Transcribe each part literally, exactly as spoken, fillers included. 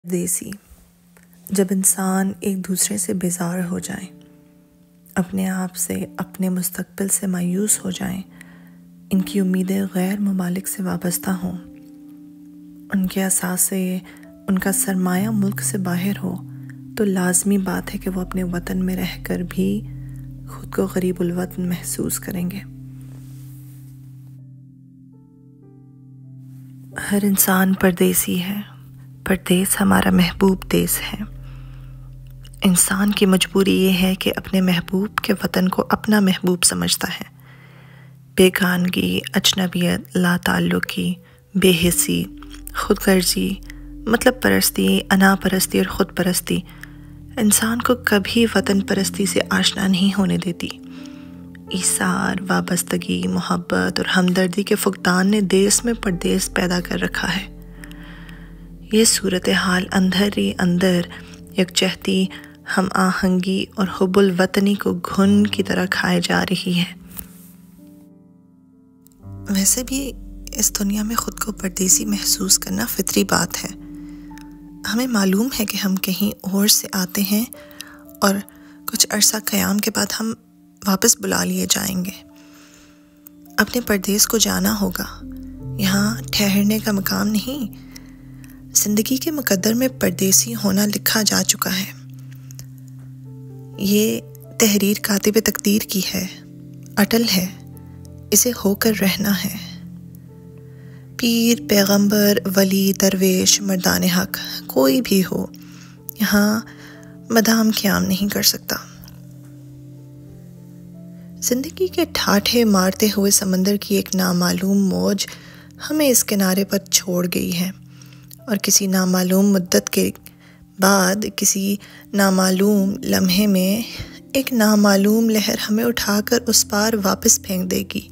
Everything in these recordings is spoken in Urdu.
دیسی جب انسان ایک دوسرے سے بیزار ہو جائیں، اپنے آپ سے، اپنے مستقبل سے مایوس ہو جائیں، ان کی امیدیں غیر ممالک سے وابستہ ہوں، ان کے اثاثے، ان کا سرمایہ ملک سے باہر ہو، تو لازمی بات ہے کہ وہ اپنے وطن میں رہ کر بھی خود کو غریب الوطن محسوس کریں گے۔ ہر انسان پردیسی ہے، پردیس ہمارا محبوب دیس ہے۔ انسان کی مجبوری یہ ہے کہ اپنے محبوب کے وطن کو اپنا محبوب سمجھتا ہے۔ بیگانگی، اجنبیت، لا تعلقی، بے حسی، خود غرضی، مطلب پرستی، انا پرستی اور خود پرستی انسان کو کبھی وطن پرستی سے آشنا نہیں ہونے دیتی۔ ایثار، وابستگی، محبت اور ہمدردی کے فقدان نے دیس میں پردیس پیدا کر رکھا ہے۔ یہ صورتحال اندر ہی اندر یکجہتی، ہم آہنگی اور حب الوطنی کو گھن کی طرح کھائے جا رہی ہے۔ ویسے بھی اس دنیا میں خود کو پردیسی محسوس کرنا فطری بات ہے۔ ہمیں معلوم ہے کہ ہم کہیں اور سے آتے ہیں اور کچھ عرصہ قیام کے بعد ہم واپس بلا لیے جائیں گے۔ اپنے پردیس کو جانا ہوگا، یہاں ٹھہرنے کا مقام نہیں۔ زندگی کے مقدر میں پردیسی ہونا لکھا جا چکا ہے۔ یہ تحریر کاتب تقدیر کی ہے، اٹل ہے، اسے ہو کر رہنا ہے۔ پیر، پیغمبر، ولی، درویش، مردان حق کوئی بھی ہو، یہاں مدام قیام نہیں کر سکتا۔ زندگی کے ٹھاٹھے مارتے ہوئے سمندر کی ایک نامعلوم موج ہمیں اس کنارے پر چھوڑ گئی ہے، اور کسی نامعلوم مدت کے بعد کسی نامعلوم لمحے میں ایک نامعلوم لہر ہمیں اٹھا کر اس پار واپس پھینک دے گی۔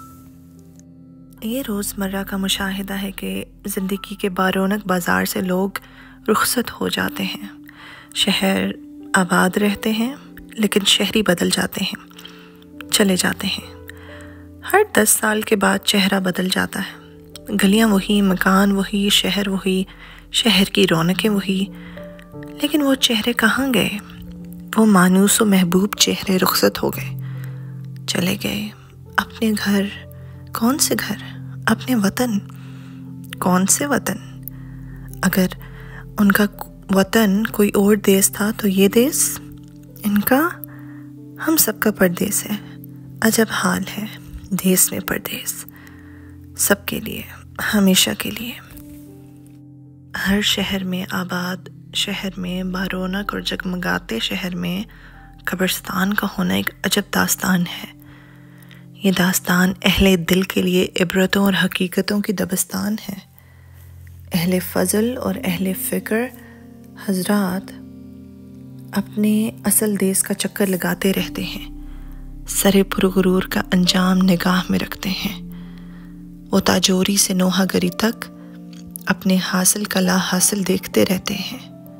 یہ روزمرہ کا مشاہدہ ہے کہ زندگی کے بارونق بازار سے لوگ رخصت ہو جاتے ہیں۔ شہر آباد رہتے ہیں لیکن شہری بدل جاتے ہیں، چلے جاتے ہیں۔ ہر دس سال کے بعد چہرہ بدل جاتا ہے۔ گلیاں وہی، مکان وہی، شہر وہی، شہر کی رونقیں وہی، لیکن وہ چہرے کہاں گئے؟ وہ مانوس و محبوب چہرے رخصت ہو گئے، چلے گئے اپنے گھر۔ کون سے گھر؟ اپنے وطن۔ کون سے وطن؟ اگر ان کا وطن کوئی اور دیس تھا تو یہ دیس ان کا، ہم سب کا پردیس ہے۔ عجب حال ہے دیس میں پردیس، سب کے لیے، ہمیشہ کے لیے۔ ہر شہر میں آباد شہر میں بارونق اور جگمگاتے شہر میں قبرستان کا ہونا ایک عجب داستان ہے۔ یہ داستان اہل دل کے لیے عبرتوں اور حقیقتوں کی دبستان ہے۔ اہل فضل اور اہل فکر حضرات اپنے اصل دیس کا چکر لگاتے رہتے ہیں، سر پرغرور کا انجام نگاہ میں رکھتے ہیں۔ وہ تاجوری سے نوحہ گری تک اپنے حاصل کا لا حاصل دیکھتے رہتے ہیں۔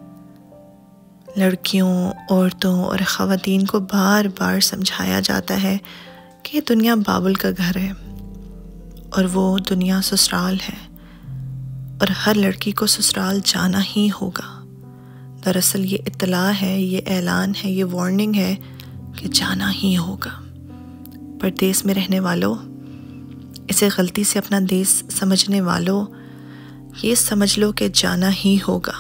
لڑکیوں، عورتوں اور خواتین کو بار بار سمجھایا جاتا ہے کہ یہ دنیا بابل کا گھر ہے اور وہ دنیا سسرال ہے، اور ہر لڑکی کو سسرال جانا ہی ہوگا۔ دراصل یہ اطلاع ہے، یہ اعلان ہے، یہ وارننگ ہے کہ جانا ہی ہوگا۔ پردیس میں رہنے والوں، اسے غلطی سے اپنا دیس سمجھنے والوں، یہ سمجھ لو کہ جانا ہی ہوگا،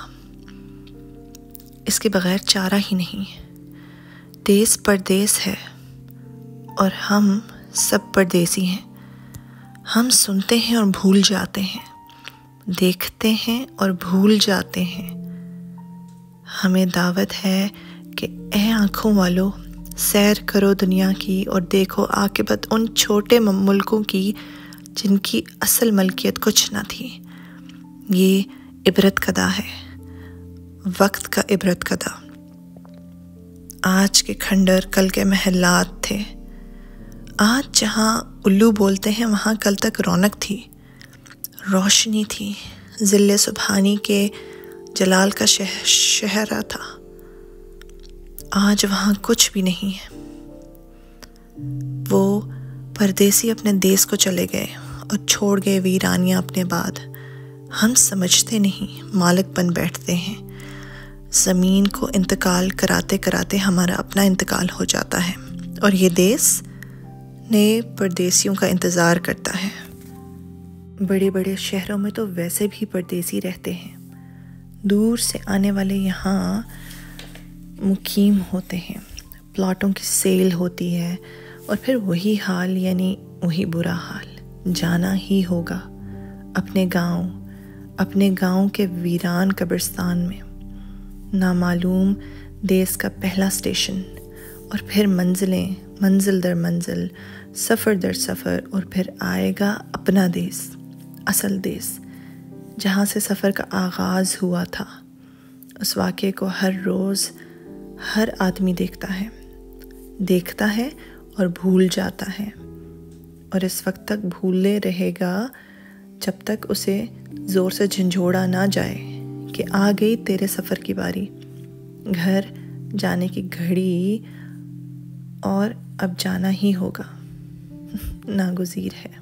اس کے بغیر چارہ ہی نہیں۔ دیس پردیس ہے اور ہم سب پردیسی ہیں۔ ہم سنتے ہیں اور بھول جاتے ہیں، دیکھتے ہیں اور بھول جاتے ہیں۔ ہمیں دعوت ہے کہ اے آنکھوں والو، سیر کرو دنیا کی اور دیکھو عاقبت ان چھوٹے ملکوں کی جن کی اصل ملکیت کچھ نہ تھی۔ یہ عبرت کدہ ہے، وقت کا عبرت کدہ۔ آج کے کھنڈر کل کے محلات تھے۔ آج جہاں الو بولتے ہیں وہاں کل تک رونق تھی، روشنی تھی، ظل سبحانی کے جلال کا شہرہ تھا۔ آج وہاں کچھ بھی نہیں ہے۔ وہ پردیسی اپنے دیس کو چلے گئے اور چھوڑ گئے ویرانیاں اپنے بعد۔ ہم سمجھتے نہیں، مالک بن بیٹھتے ہیں۔ زمین کو انتقال کراتے کراتے ہمارا اپنا انتقال ہو جاتا ہے، اور یہ دیس نئے پردیسیوں کا انتظار کرتا ہے۔ بڑے بڑے شہروں میں تو ویسے بھی پردیسی رہتے ہیں، دور سے آنے والے یہاں مقیم ہوتے ہیں، پلاٹوں کی سیل ہوتی ہے، اور پھر وہی حال، یعنی وہی برا حال جانا ہی ہوگا اپنے گاؤں، اپنے گاؤں کے ویران قبرستان میں۔ نامعلوم دیس کا پہلا اسٹیشن، اور پھر منزلیں، منزل در منزل، سفر در سفر، اور پھر آئے گا اپنا دیس، اصل دیس، جہاں سے سفر کا آغاز ہوا تھا۔ اس واقعے کو ہر روز ہر آدمی دیکھتا ہے دیکھتا ہے اور بھول جاتا ہے، اور اس وقت تک بھولے رہے گا جب تک اسے زور سے جھنجھوڑا نہ جائے کہ آ گئی تیرے سفر کی باری، گھر جانے کی گھڑی، اور اب جانا ہی ہوگا، ناگزیر ہے۔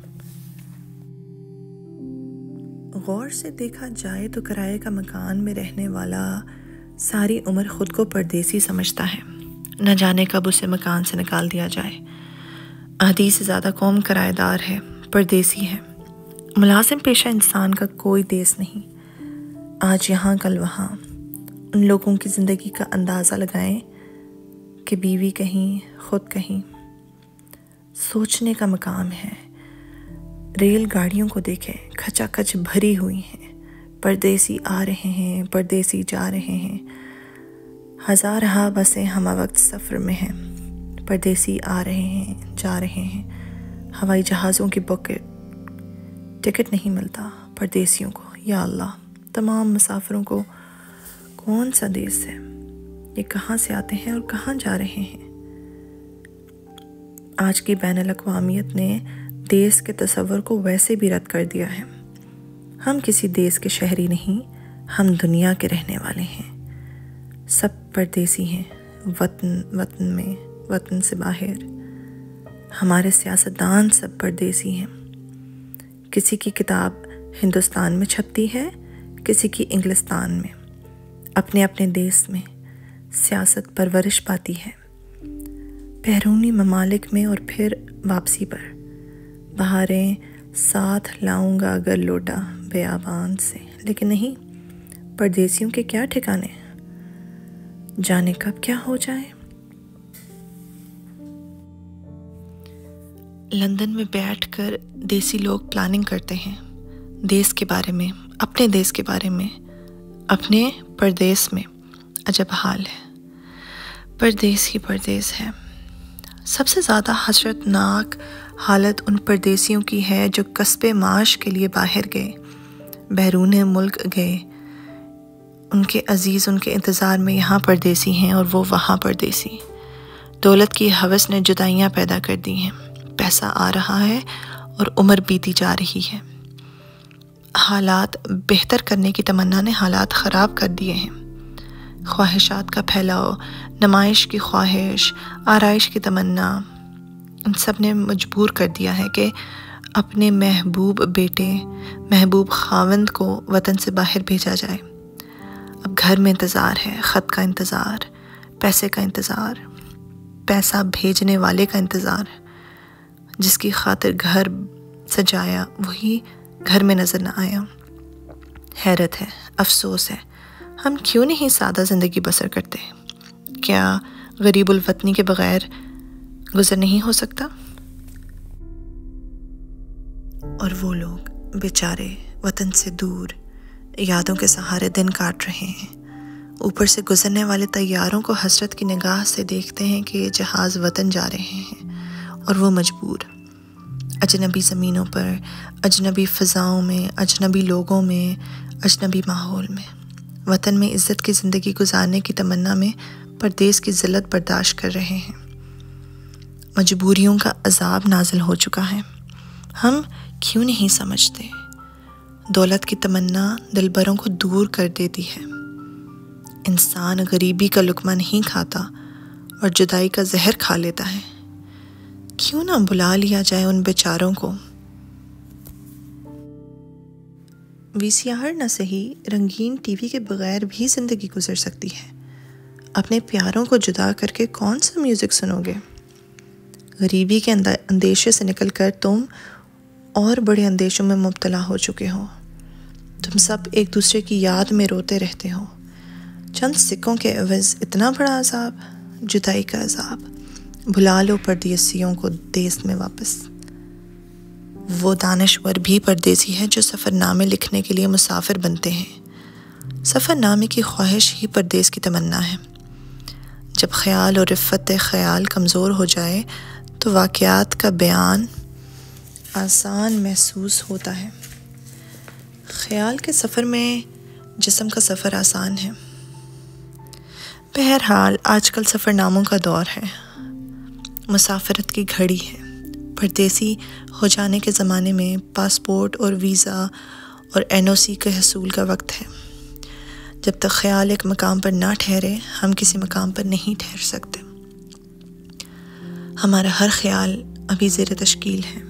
غور سے دیکھا جائے تو کرائے کا مکان میں رہنے والا ساری عمر خود کو پردیسی سمجھتا ہے، نہ جانے کب اسے مکان سے نکال دیا جائے۔ آدھی سے زیادہ قوم کرایہ دار ہے، پردیسی ہے۔ ملازم پیشہ انسان کا کوئی دیس نہیں، آج یہاں کل وہاں۔ ان لوگوں کی زندگی کا اندازہ لگائیں کہ بیوی کہیں، خود کہیں۔ سوچنے کا مقام ہے۔ ریل گاڑیوں کو دیکھیں، کھچا کھچ بھری ہوئی ہیں، پردیسی آ رہے ہیں، پردیسی جا رہے ہیں۔ ہزارہا بسیں ہمہ وقت سفر میں ہیں، پردیسی آ رہے ہیں، جا رہے ہیں۔ ہوائی جہازوں کی بکٹ ٹکٹ نہیں ملتا پردیسیوں کو۔ یا اللہ، تمام مسافروں کو کون سا دیس ہے؟ یہ کہاں سے آتے ہیں اور کہاں جا رہے ہیں؟ آج کی بین الاقوامیت نے دیس کے تصور کو ویسے بھی رد کر دیا ہے۔ ہم کسی دیس کے شہری نہیں، ہم دنیا کے رہنے والے ہیں۔ سب پردیسی ہیں، وطن وطن میں، وطن سے باہر۔ ہمارے سیاستدان سب پردیسی ہیں۔ کسی کی کتاب ہندوستان میں چھپتی ہے، کسی کی انگلستان میں، اپنے اپنے دیس میں سیاست پرورش پاتی ہے، بیرونی ممالک میں، اور پھر واپسی پر بہاریں ساتھ لاؤں گا اگر لوٹا بیابان سے۔ لیکن نہیں، پردیسیوں کے کیا ٹھکانے، جانے کب کیا ہو جائے۔ لندن میں بیٹھ کر دیسی لوگ پلاننگ کرتے ہیں دیس کے بارے میں، اپنے دیس کے بارے میں، اپنے پردیس میں۔ عجب حال ہے، پردیس ہی پردیس ہے۔ سب سے زیادہ حسرت ناک حالت ان پردیسیوں کی ہے جو کسب معاش کے لیے باہر گئے، بیرون ملک گئے۔ ان کے عزیز ان کے انتظار میں یہاں پردیسی ہیں اور وہ وہاں پردیسی۔ دولت کی ہوس نے جدائیاں پیدا کر دی ہیں، پیسہ آ رہا ہے اور عمر بیتی جا رہی ہے۔ حالات بہتر کرنے کی تمنا نے حالات خراب کر دیے ہیں۔ خواہشات کا پھیلاؤ، نمائش کی خواہش، آرائش کی تمنا، ان سب نے مجبور کر دیا ہے کہ اپنے محبوب بیٹے، محبوب خاوند کو وطن سے باہر بھیجا جائے۔ اب گھر میں انتظار ہے، خط کا انتظار، پیسے کا انتظار، پیسہ بھیجنے والے کا انتظار۔ جس کی خاطر گھر سجایا وہی گھر میں نظر نہ آیا۔ حیرت ہے، افسوس ہے، ہم کیوں نہیں سادہ زندگی بسر کرتے؟ کیا غریب الوطنی کے بغیر گزر نہیں ہو سکتا؟ اور وہ لوگ بیچارے وطن سے دور یادوں کے سہارے دن کاٹ رہے ہیں، اوپر سے گزرنے والے طیاروں کو حسرت کی نگاہ سے دیکھتے ہیں کہ یہ جہاز وطن جا رہے ہیں، اور وہ مجبور اجنبی زمینوں پر، اجنبی فضاؤں میں، اجنبی لوگوں میں، اجنبی ماحول میں، وطن میں عزت کی زندگی گزارنے کی تمنا میں پردیس کی ذلت برداشت کر رہے ہیں۔ مجبوریوں کا عذاب نازل ہو چکا ہے، ہم کیوں نہیں سمجھتے؟ دولت کی تمنا دلبروں کو دور کر دیتی ہے۔ انسان غریبی کا لقمہ نہیں کھاتا اور جدائی کا زہر کھا لیتا ہے۔ کیوں نہ بلا لیا جائے ان بیچاروں کو؟ وی سی آر نہ سہی رنگین ٹی وی کے بغیر بھی زندگی گزر سکتی ہے۔ اپنے پیاروں کو جدا کر کے کون سا میوزک سنو گے؟ غریبی کے اندیشے سے نکل کر تم اور بڑے اندیشوں میں مبتلا ہو چکے ہو۔ تم سب ایک دوسرے کی یاد میں روتے رہتے ہو۔ چند سکوں کے عوض اتنا بڑا عذاب، جدائی کا عذاب۔ بھلا لو پردیسیوں کو دیس میں واپس۔ وہ دانشور بھی پردیسی ہے جو سفر نامے لکھنے کے لیے مسافر بنتے ہیں۔ سفر نامے کی خواہش ہی پردیس کی تمنا ہے۔ جب خیال اور رفت خیال کمزور ہو جائے تو واقعات کا بیان آسان محسوس ہوتا ہے۔ خیال کے سفر میں جسم کا سفر آسان ہے۔ بہرحال آج کل سفر ناموں کا دور ہے، مسافرت کی گھڑی ہے۔ پردیسی ہو جانے کے زمانے میں پاسپورٹ اور ویزا اور این او سی کے حصول کا وقت ہے۔ جب تک خیال ایک مقام پر نہ ٹھہرے ہم کسی مقام پر نہیں ٹھہر سکتے۔ ہمارا ہر خیال ابھی زیر تشکیل ہے،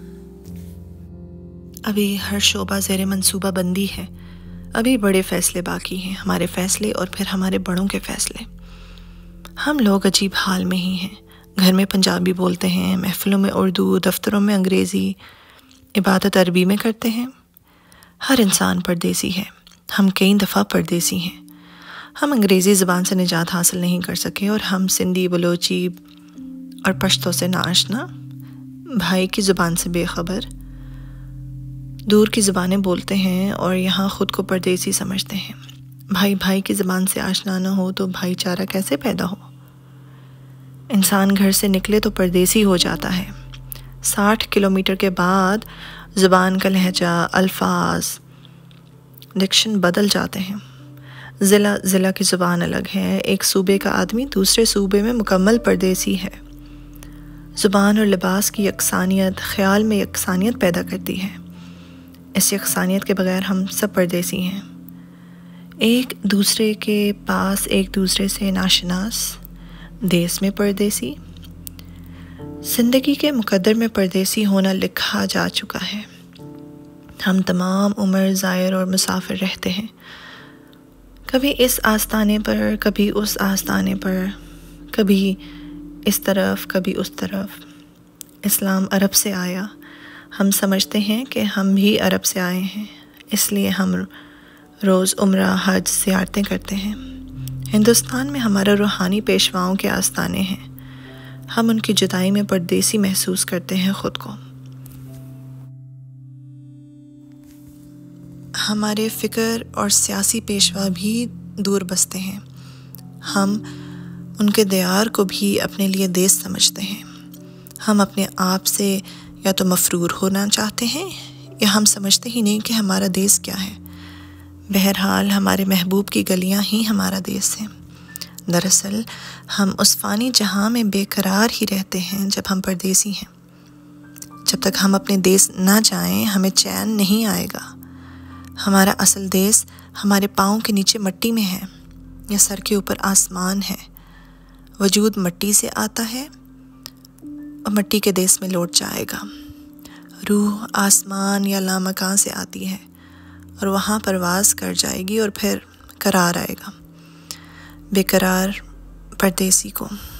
ابھی ہر شعبہ زیر منصوبہ بندی ہے، ابھی بڑے فیصلے باقی ہیں، ہمارے فیصلے اور پھر ہمارے بڑوں کے فیصلے۔ ہم لوگ عجیب حال میں ہی ہیں۔ گھر میں پنجابی بولتے ہیں، محفلوں میں اردو، دفتروں میں انگریزی، عبادت عربی میں کرتے ہیں۔ ہر انسان پردیسی ہے، ہم کئی دفعہ پردیسی ہیں۔ ہم انگریزی زبان سے نجات حاصل نہیں کر سکے اور ہم سندھی، بلوچی اور پشتو سے ناآشنا، بھائی کی زبان سے بے خبر، دور کی زبانیں بولتے ہیں اور یہاں خود کو پردیسی سمجھتے ہیں۔ بھائی بھائی کی زبان سے آشنا نہ ہو تو بھائی چارہ کیسے پیدا ہو؟ انسان گھر سے نکلے تو پردیسی ہو جاتا ہے۔ ساٹھ کلومیٹر کے بعد زبان کا لہجہ، الفاظ، ڈکشن بدل جاتے ہیں۔ ضلع ضلع کی زبان الگ ہے۔ ایک صوبے کا آدمی دوسرے صوبے میں مکمل پردیسی ہے۔ زبان اور لباس کی یکسانیت خیال میں یکسانیت پیدا کرتی ہے۔ اس یکسانیت کے بغیر ہم سب پردیسی ہیں، ایک دوسرے کے پاس، ایک دوسرے سے ناشناس، دیس میں پردیسی۔ زندگی کے مقدر میں پردیسی ہونا لکھا جا چکا ہے۔ ہم تمام عمر زائر اور مسافر رہتے ہیں، کبھی اس آستانے پر، کبھی اس آستانے پر، کبھی اس طرف، کبھی اس طرف۔ اسلام عرب سے آیا، ہم سمجھتے ہیں کہ ہم بھی عرب سے آئے ہیں، اس لیے ہم روز عمرہ، حج، زیارتیں کرتے ہیں۔ ہندوستان میں ہمارا روحانی پیشواؤں کے آستانے ہیں، ہم ان کی جدائی میں پردیسی محسوس کرتے ہیں خود کو۔ ہمارے فکر اور سیاسی پیشوا بھی دور بستے ہیں، ہم ان کے دیار کو بھی اپنے لیے دیس سمجھتے ہیں۔ ہم اپنے آپ سے یا تو مفرور ہونا چاہتے ہیں یا ہم سمجھتے ہی نہیں کہ ہمارا دیس کیا ہے۔ بہرحال ہمارے محبوب کی گلیاں ہی ہمارا دیس ہیں۔ دراصل ہم اس فانی جہاں میں بے قرار ہی رہتے ہیں جب ہم پردیسی ہیں۔ جب تک ہم اپنے دیس نہ جائیں ہمیں چین نہیں آئے گا۔ ہمارا اصل دیس ہمارے پاؤں کے نیچے مٹی میں ہے یا سر کے اوپر آسمان ہے۔ وجود مٹی سے آتا ہے اور مٹی کے دیس میں لوٹ جائے گا۔ روح آسمان یا لامکاں سے آتی ہے اور وہاں پرواز کر جائے گی اور پھر قرار آئے گا۔ بے قرار پردیسی کو